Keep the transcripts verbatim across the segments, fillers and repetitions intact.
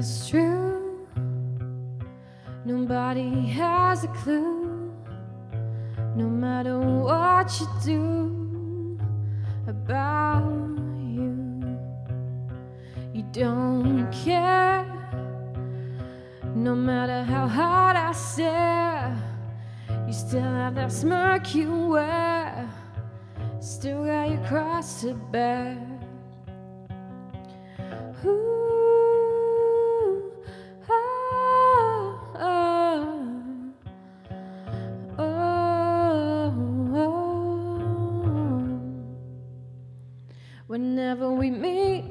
it's true. Nobody has a clue. No matter what you do about you, you don't care. No matter how hard I stare, you still have that smirk you wear. Still got your cross to bear. Ooh, oh, oh, oh, oh. Whenever we meet,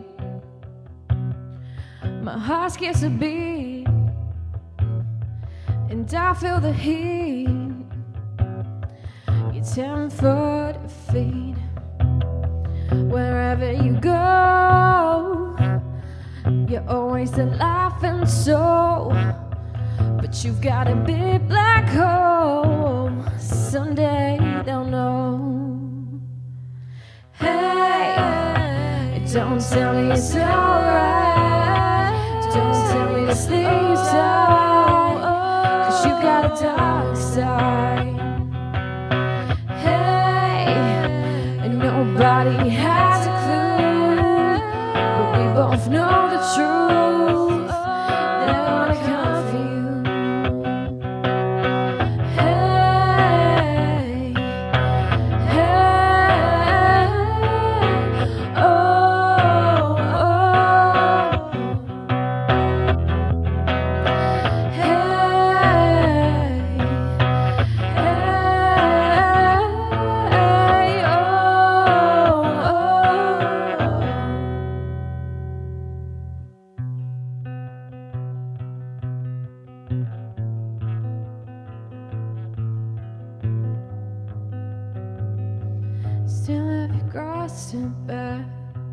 my heart skips a beat, and I feel the heat. You're ten foot feet. Wherever you go, you're always the laughing soul. But you've got a big black hole. Someday they'll know. Hey, don't tell me it's alright. Don't tell me to sleep tight, 'cause you got a dark side. Nobody has a clue, but we both know the truth. They wanna come for you. Hey, hey, oh, oh. Hey, hey, oh. Still have your cross to bear.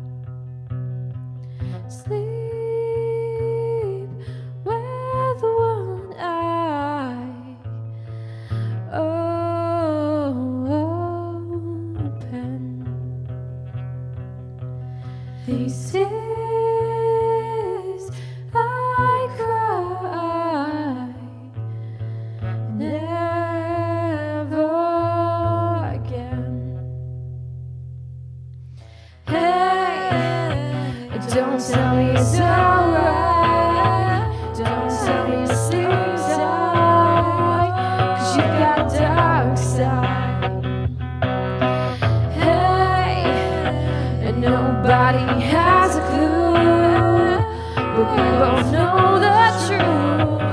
Sleep with one eye open. These tears I cry never again. Don't tell me it's alright. Don't tell me to sleep tight, 'cause you got a dark side. Hey, and nobody has a clue, but we both know the truth.